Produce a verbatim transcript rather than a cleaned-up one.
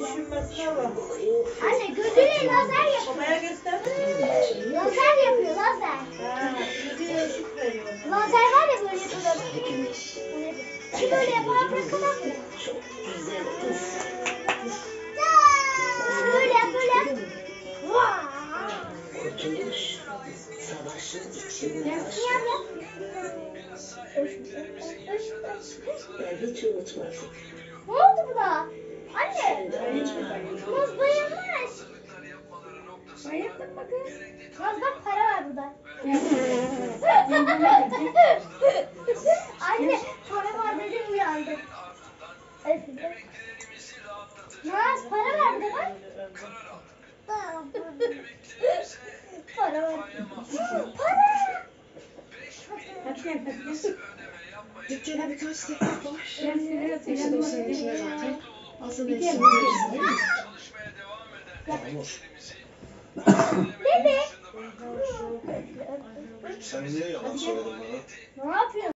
düşünmesine bak. Anne gözüyle lazer yapıyor. Babaya göster. Lazer yapıyor lazer. Ha, gözüyle ışık veriyor. Lazer var ya böyle böyle. Bir böyle yapar bırakamaz mı? Böyle yap böyle yap. Vaa! Kurtuluş savaşın içinden Yap başlar. yap yap. Ben hiç unutmadım. Ne oldu buna? Anne. Muz bayılmış. Bayıldın mı kız? Muz bak para var burada. Anne para var dedi uyandı. Naz para var burada bak. Para var. Para. Hadi gel hadi gel. Dükkana birkaç teklif var. Ben seni İşte o senin işine hatırladım. zaten. Aslında Bir gel, işini bir gel. bilirsin değil mi? Yağmur, Bebe. sen niye yalan söyledin bana? Ne yapıyorsun?